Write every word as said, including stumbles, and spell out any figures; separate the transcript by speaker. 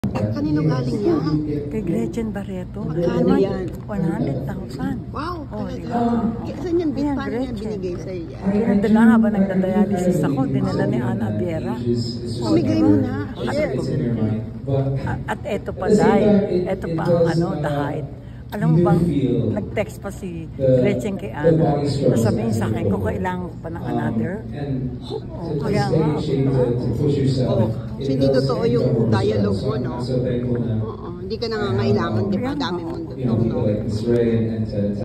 Speaker 1: Kanino galing yan?
Speaker 2: Kay Gretchen Barreto.
Speaker 1: Magkano yan?
Speaker 2: one hundred thousand.
Speaker 1: Wow,
Speaker 2: Oh,
Speaker 1: talaga.
Speaker 2: diba?
Speaker 1: Saan yan?
Speaker 2: Ayan,
Speaker 1: Paano yan
Speaker 2: Gretchen.
Speaker 1: binigay sa'yo yan?
Speaker 2: Dinadala habang nagdadialysis ako, dinala ni Ana Abiera.
Speaker 1: Pamigay mo na.
Speaker 2: At, at eto pa, Day. Eto pa ang ano, the height. Alam mo bang, nag-text pa si Gretchen kay Ana. Nasabihin sa akin, kung kailangan ko pa ng another. Oh, kaya nga.
Speaker 1: Oh, so hindi totoo yung dialogue mo, no? Oo, hindi ka nangangailangan, di ba? Dami mong dutong, no?